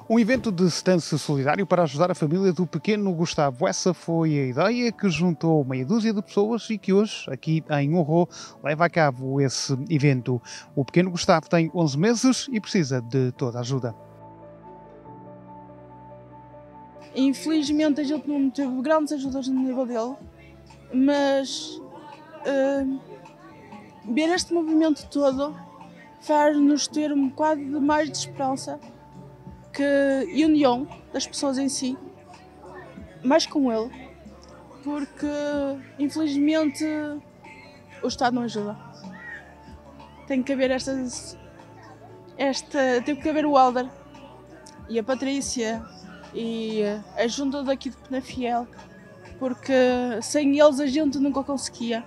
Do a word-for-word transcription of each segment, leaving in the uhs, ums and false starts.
Um evento de stance solidário para ajudar a família do pequeno Gustavo. Essa foi a ideia que juntou meia dúzia de pessoas e que hoje, aqui em Honro, leva a cabo esse evento. O pequeno Gustavo tem onze meses e precisa de toda a ajuda. Infelizmente a gente não teve grandes ajudas no nível dele, mas uh, ver este movimento todo faz-nos ter um bocado de mais de esperança que e união das pessoas em si, mais com ele, porque infelizmente o Estado não ajuda. Tem que haver estas, esta, tem que haver o Helder e a Patrícia e a junta daqui de Penafiel, porque sem eles a gente nunca conseguia.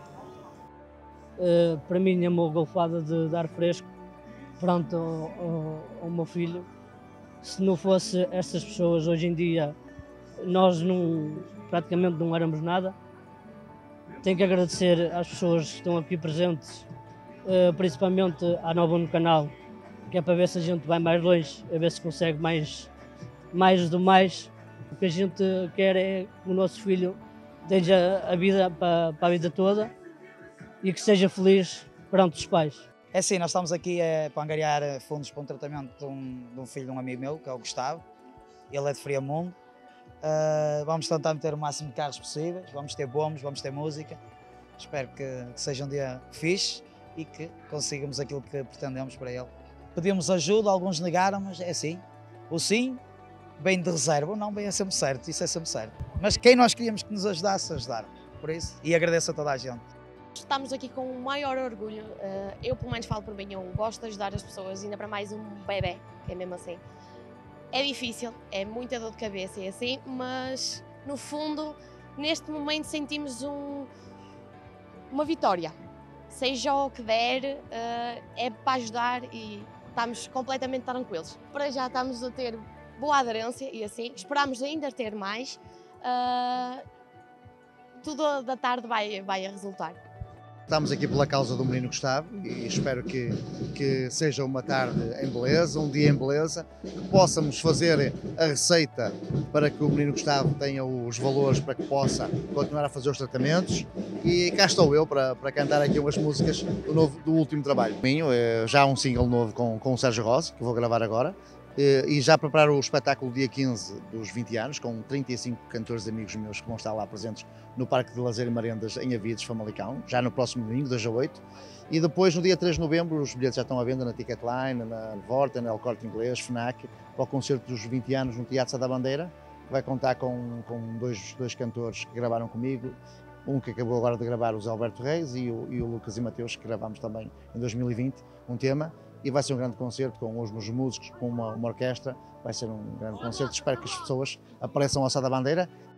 Uh, para mim é uma golfada de dar fresco pronto ao, ao, ao meu filho. Se não fosse estas pessoas hoje em dia, nós não, praticamente não éramos nada. Tenho que agradecer às pessoas que estão aqui presentes, uh, principalmente à Nova no canal, que é para ver se a gente vai mais longe, a ver se consegue mais, mais do mais. O que a gente quer é que o nosso filho tenha a vida para, para a vida toda e que seja feliz perante os pais. É assim, nós estamos aqui é, para angariar fundos para um tratamento de um, de um filho de um amigo meu, que é o Gustavo. Ele é de Friamundo. Uh, vamos tentar meter o máximo de carros possíveis, vamos ter bombos, vamos ter música. Espero que, que seja um dia fixe e que consigamos aquilo que pretendemos para ele. Pedimos ajuda, alguns negaram, mas é assim. O sim vem de reserva, o não vem a sempre certo, isso é sempre certo. Mas quem nós queríamos que nos ajudasse, ajudaram. Por isso, e agradeço a toda a gente. Estamos aqui com o maior orgulho, eu pelo menos falo por mim, eu gosto de ajudar as pessoas, ainda para mais um bebê, que é mesmo assim. É difícil, é muita dor de cabeça e assim, mas no fundo, neste momento sentimos um, uma vitória. Seja o que der, é para ajudar e estamos completamente tranquilos. Para já estamos a ter boa aderência e assim, esperamos ainda ter mais. Tudo da tarde vai, vai a resultar. Estamos aqui pela causa do menino Gustavo e espero que, que seja uma tarde em beleza, um dia em beleza, que possamos fazer a receita para que o menino Gustavo tenha os valores para que possa continuar a fazer os tratamentos. E cá estou eu para, para cantar aqui umas músicas do, novo, do último trabalho. Já há um single novo com, com o Sérgio Rosa, que vou gravar agora. E já preparar o espetáculo dia quinze dos vinte anos, com trinta e cinco cantores amigos meus que vão estar lá presentes no Parque de Lazer e Marendas em Avides, Famalicão, já no próximo domingo, dois a oito. E depois, no dia três de novembro, os bilhetes já estão à venda na Ticketline, na Vorten, na El Corte Inglês, FNAC, para o concerto dos vinte anos no Teatro Sá da Bandeira, que vai contar com, com dois, dois cantores que gravaram comigo, um que acabou agora de gravar, o Zé Alberto Reis, e o, e o Lucas e Mateus, que gravámos também em dois mil e vinte, um tema. E vai ser um grande concerto com os meus músicos, com uma, uma orquestra, vai ser um grande concerto. Espero que as pessoas apareçam ao Sá da Bandeira